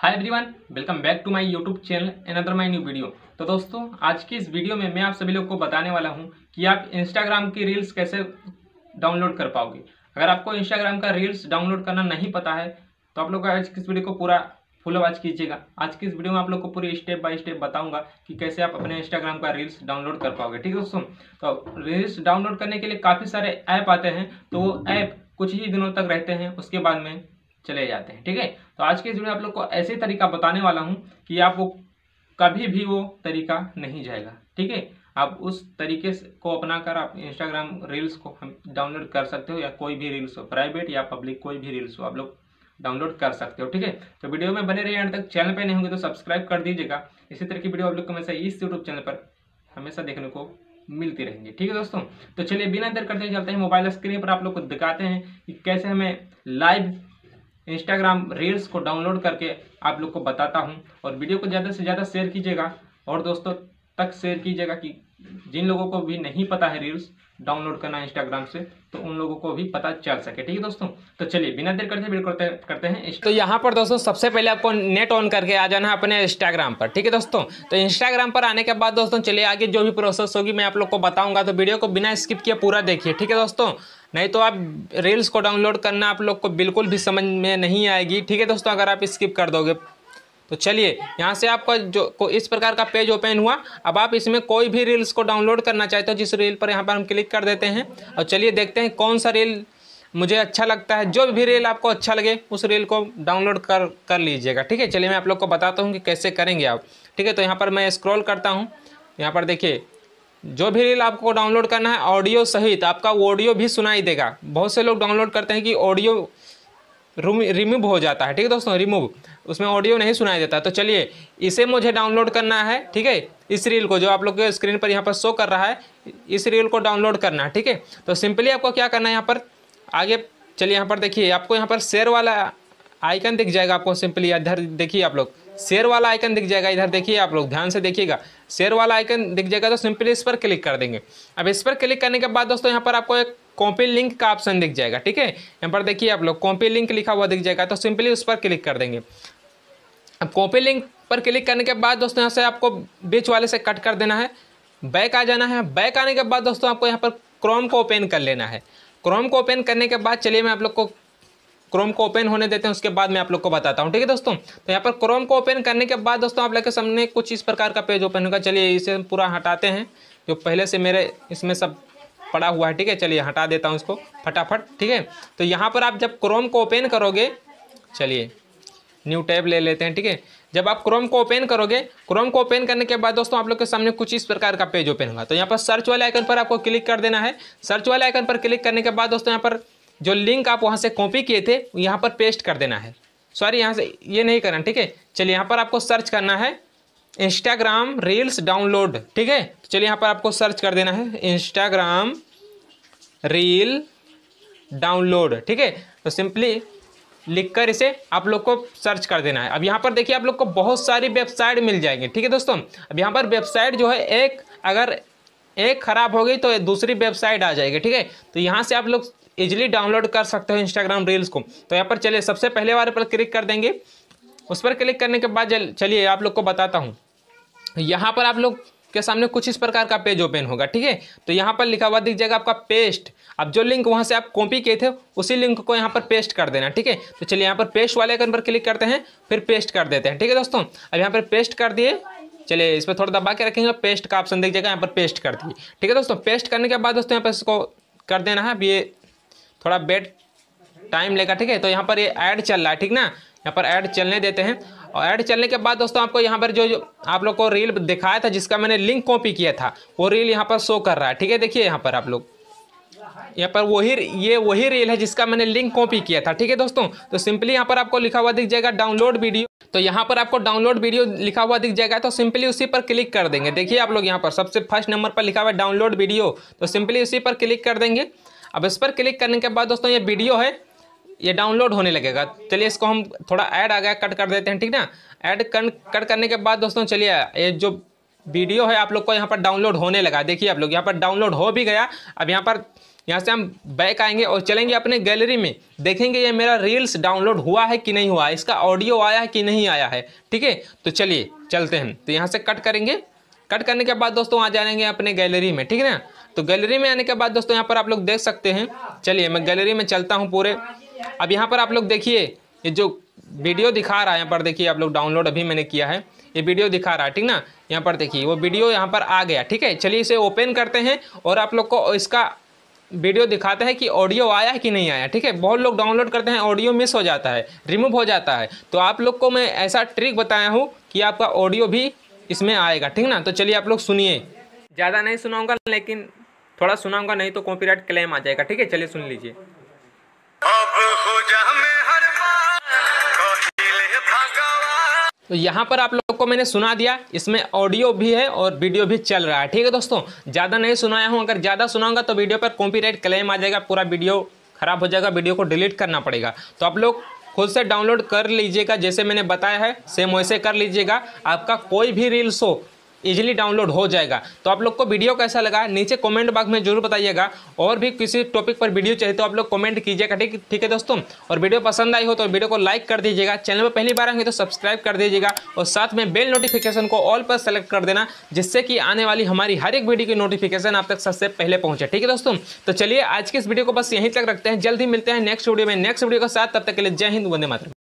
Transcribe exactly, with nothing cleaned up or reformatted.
Hi everyone, welcome back to my YouTube channel another my new video. तो दोस्तों, आज की इस वीडियो में मैं आप सभी लोग को बताने वाला हूं कि आप इंस्टाग्राम की रील्स कैसे डाउनलोड कर पाओगे। अगर आपको इंस्टाग्राम का रील्स डाउनलोड करना नहीं पता है तो आप लोग आज की इस वीडियो को पूरा फुल वॉच कीजिएगा। आज की इस वीडियो में आप लोग को पूरी स्टेप बाय स्टेप बताऊंगा कि कैसे आप अपने इंस्टाग्राम का रील्स डाउनलोड कर पाओगे। ठीक है दोस्तों, तो रील्स डाउनलोड करने के लिए काफ़ी सारे ऐप आते हैं, तो वो ऐप कुछ ही दिनों तक रहते हैं, उसके बाद में चले जाते हैं। ठीक है, तो आज के इस वीडियो में आप लोग को ऐसे तरीका बताने वाला हूं कि आप वो कभी भी वो तरीका नहीं जाएगा। ठीक है, आप उस तरीके को अपना कर आप इंस्टाग्राम रील्स को हम डाउनलोड कर सकते हो, या कोई भी रील्स हो, प्राइवेट या पब्लिक कोई भी रील्स हो, आप लोग डाउनलोड कर सकते हो। ठीक है, तो वीडियो में बने रहिए एंड तक। चैनल पे नहीं होंगे तो सब्सक्राइब कर दीजिएगा। इसी तरह की वीडियो आप लोग को हमेशा इस यूट्यूब चैनल पर हमेशा देखने को मिलती रहेंगी। ठीक है दोस्तों, तो चलिए बिना देर करते चलते हैं मोबाइल स्क्रीन पर आप लोग को दिखाते हैं कि कैसे हमें लाइव इंस्टाग्राम रील्स को डाउनलोड करके आप लोग को बताता हूं। और वीडियो को ज़्यादा से ज़्यादा शेयर कीजिएगा और दोस्तों तक शेयर कीजिएगा कि जिन लोगों को भी नहीं पता है रील्स डाउनलोड करना इंस्टाग्राम से, तो उन लोगों को भी पता चल सके। ठीक है दोस्तों, तो चलिए बिना देर करते वीडियो करते करते हैं। तो यहाँ पर दोस्तों सबसे पहले आपको नेट ऑन करके आ जाना है अपने इंस्टाग्राम पर। ठीक है दोस्तों, तो इंस्टाग्राम पर आने के बाद दोस्तों चलिए आगे जो भी प्रोसेस होगी मैं आप लोग को बताऊंगा, तो वीडियो को बिना स्किप किए पूरा देखिए। ठीक है दोस्तों, नहीं तो आप रील्स को डाउनलोड करना आप लोग को बिल्कुल भी समझ में नहीं आएगी। ठीक है दोस्तों, अगर आप स्किप कर दोगे तो चलिए यहाँ से आपका जो को इस प्रकार का पेज ओपन हुआ। अब आप इसमें कोई भी रील्स को डाउनलोड करना चाहते हो, जिस रील पर यहाँ पर हम क्लिक कर देते हैं और चलिए देखते हैं कौन सा रील मुझे अच्छा लगता है। जो भी रील आपको अच्छा लगे उस रील को डाउनलोड कर कर लीजिएगा। ठीक है, चलिए मैं आप लोग को बताता हूँ कि कैसे करेंगे आप। ठीक है, तो यहाँ पर मैं स्क्रॉल करता हूँ। यहाँ पर देखिए जो भी रील आपको डाउनलोड करना है ऑडियो सहित आपका ऑडियो भी सुनाई देगा। बहुत से लोग डाउनलोड करते हैं कि ऑडियो रिमूव हो जाता है। ठीक है दोस्तों, रिमूव उसमें ऑडियो नहीं सुनाई देता। तो चलिए इसे मुझे डाउनलोड करना है। ठीक है, इस रील को जो आप लोग के स्क्रीन पर यहाँ पर शो कर रहा है, इस रील को डाउनलोड करना है। ठीक है, तो सिंपली आपको क्या करना है, यहाँ पर आगे चलिए यहाँ पर देखिए आपको यहाँ पर शेयर वाला आइकन दिख जाएगा। आपको सिंपली इधर देखिए आप लोग शेयर वाला आइकन दिख जाएगा। इधर देखिए आप लोग ध्यान से देखिएगा, शेयर वाला आइकन दिख जाएगा। तो सिंपली इस पर क्लिक कर देंगे। अब इस पर क्लिक करने के बाद दोस्तों यहाँ पर आपको एक कॉपी लिंक का ऑप्शन दिख जाएगा। ठीक है, यहाँ पर देखिए आप लोग कॉपी लिंक लिखा हुआ दिख जाएगा, तो सिंपली उस पर क्लिक कर देंगे। अब कॉपी लिंक पर क्लिक करने के बाद दोस्तों यहाँ से आपको बीच वाले से कट कर देना है, बैक आ जाना है। बैक आने के बाद दोस्तों आपको यहाँ पर क्रोम को ओपन कर लेना है। क्रोम को ओपन करने के बाद चलिए मैं आप लोग को क्रोम को ओपन होने देते हैं, उसके बाद मैं आप लोग को बताता हूँ। ठीक है दोस्तों, तो यहाँ पर क्रोम को ओपन करने के बाद दोस्तों आप लोग के सामने कुछ इस प्रकार का पेज ओपन होगा। चलिए इसे पूरा हटाते हैं, जो पहले से मेरे इसमें सब पड़ा हुआ है। ठीक है, चलिए हटा देता हूँ इसको फटाफट। ठीक है, तो यहाँ पर आप जब क्रोम को ओपन करोगे, चलिए न्यू टैब ले लेते हैं। ठीक है, जब आप क्रोम को ओपन करोगे, क्रोम को ओपन करने के बाद दोस्तों आप लोग के सामने कुछ इस प्रकार का पेज ओपन होगा। तो यहाँ पर सर्च वाले आइकन पर आपको क्लिक कर देना है। सर्च वाले आइकन पर क्लिक करने के बाद दोस्तों यहाँ पर जो लिंक आप वहाँ से कॉपी किए थे यहाँ पर पेस्ट कर देना है। सॉरी, यहाँ से ये नहीं करना। ठीक है, चलिए यहाँ पर आपको सर्च करना है इंस्टाग्राम रील्स डाउनलोड। ठीक है, तो चलिए यहाँ पर आपको सर्च कर देना है इंस्टाग्राम रील डाउनलोड। ठीक है, तो सिंपली लिखकर इसे आप लोग को सर्च कर देना है। अब यहाँ पर देखिए आप लोग को बहुत सारी वेबसाइट मिल जाएंगी। ठीक है दोस्तों, अब यहाँ पर वेबसाइट जो है एक अगर एक ख़राब हो गई तो दूसरी वेबसाइट आ जाएगी। ठीक है, तो यहाँ से आप लोग इजीली डाउनलोड कर सकते हो इंस्टाग्राम रील्स को। तो यहाँ पर चलिए सबसे पहले वाले पर क्लिक कर देंगे। उस पर क्लिक करने के बाद चलिए आप लोग को बताता हूँ। यहाँ पर आप लोग के सामने कुछ इस प्रकार का पेज ओपन होगा। ठीक है, तो यहाँ पर लिखा हुआ दिख जाएगा आपका पेस्ट। अब जो लिंक वहाँ से आप कॉपी किए थे उसी लिंक को यहाँ पर पेस्ट कर देना। ठीक है, तो चलिए यहाँ पर पेस्ट वाले आइकन पर क्लिक करते हैं, फिर पेस्ट कर देते हैं। ठीक है दोस्तों, अब यहाँ पर पेस्ट कर दिए। चलिए इस पर थोड़ा दबा के रखेंगे, पेस्ट का ऑप्शन दिख जाएगा, यहाँ पर पेस्ट कर दिए। ठीक है दोस्तों, पेस्ट करने के बाद दोस्तों यहाँ पर इसको कर देना है। अब ये थोड़ा बेड टाइम लेगा। ठीक है, तो यहाँ पर ये ऐड चल रहा है। ठीक ना, यहाँ पर ऐड चलने देते हैं। और ऐड चलने के बाद दोस्तों आपको यहाँ पर जो, जो आप लोग को रील दिखाया था जिसका मैंने लिंक कॉपी किया था, वो रील यहाँ पर शो कर रहा है। ठीक है, देखिए यहाँ पर आप लोग यहाँ पर वही ये वही रील है जिसका मैंने लिंक कॉपी किया था। ठीक है दोस्तों, तो सिंपली यहाँ पर आपको लिखा हुआ दिख जाएगा डाउनलोड वीडियो। तो यहाँ पर आपको डाउनलोड वीडियो लिखा हुआ दिख जाएगा, तो सिंपली उसी पर क्लिक कर देंगे। देखिए आप लोग यहाँ पर सबसे फर्स्ट नंबर पर लिखा हुआ है डाउनलोड वीडियो, तो सिंपली उसी पर क्लिक कर देंगे। अब इस पर क्लिक करने के बाद दोस्तों ये वीडियो है ये डाउनलोड होने लगेगा। चलिए इसको हम थोड़ा ऐड आ गया कट कर देते हैं। ठीक ना, ऐड कट करने के बाद दोस्तों चलिए ये जो वीडियो है आप लोग को यहाँ पर डाउनलोड होने लगा। देखिए आप लोग यहाँ पर डाउनलोड हो भी गया। अब यहाँ पर यहाँ से हम बैक आएंगे और चलेंगे अपने गैलरी में, देखेंगे ये मेरा रील्स डाउनलोड हुआ है कि नहीं हुआ है, इसका ऑडियो आया है कि नहीं आया है। ठीक है, तो चलिए चलते हैं। तो यहाँ से कट करेंगे, कट करने के बाद दोस्तों आ जाएंगे अपने गैलरी में। ठीक है ना, तो गैलरी में आने के बाद दोस्तों यहाँ पर आप लोग देख सकते हैं। चलिए मैं गैलरी में चलता हूँ पूरे। अब यहाँ पर आप लोग देखिए ये जो वीडियो दिखा रहा है, यहाँ पर देखिए आप लोग डाउनलोड अभी मैंने किया है, ये वीडियो दिखा रहा है। ठीक ना, यहाँ पर देखिए वो वीडियो यहाँ पर आ गया। ठीक है, चलिए इसे ओपन करते हैं और आप लोग को इसका वीडियो दिखाते हैं कि ऑडियो आया है कि नहीं आया। ठीक है, बहुत लोग डाउनलोड करते हैं, ऑडियो मिस हो जाता है, रिमूव हो जाता है। तो आप लोग को मैं ऐसा ट्रिक बताया हूँ कि आपका ऑडियो भी इसमें आएगा। ठीक ना, तो चलिए आप लोग सुनिए। ज़्यादा नहीं सुनाऊंगा, लेकिन थोड़ा सुनाऊंगा, नहीं तो कॉपीराइट क्लेम आ जाएगा। ठीक है, चलिए सुन लीजिए। तो यहाँ पर आप लोग को मैंने सुना दिया, इसमें ऑडियो भी है और वीडियो भी चल रहा है। ठीक है दोस्तों, ज़्यादा नहीं सुनाया हूँ, अगर ज़्यादा सुनाऊंगा तो वीडियो पर कॉपीराइट क्लेम आ जाएगा, पूरा वीडियो खराब हो जाएगा, वीडियो को डिलीट करना पड़ेगा। तो आप लोग खुद से डाउनलोड कर लीजिएगा, जैसे मैंने बताया है सेम वैसे कर लीजिएगा, आपका कोई भी रील्स हो इजीली डाउनलोड हो जाएगा। तो आप लोग को वीडियो कैसा लगा नीचे कमेंट बॉक्स में जरूर बताइएगा, और भी किसी टॉपिक पर वीडियो चाहिए तो आप लोग कमेंट कीजिएगा। ठीक ठीक है दोस्तों, और वीडियो पसंद आई हो तो वीडियो को लाइक कर दीजिएगा, चैनल पर पहली बार आएंगे तो सब्सक्राइब कर दीजिएगा, और साथ में बेल नोटिफिकेशन को ऑल पर सेलेक्ट कर देना, जिससे कि आने वाली हमारी हर एक वीडियो की नोटिफिकेशन आप तक सबसे पहले पहुंचे। ठीक है दोस्तों, तो चलिए आज की इस वीडियो को बस यहीं तक रखते हैं, जल्द ही मिलते हैं नेक्स्ट वीडियो में नेक्स्ट वीडियो के साथ। तब तक के लिए जय हिंद, वंदे मातरम।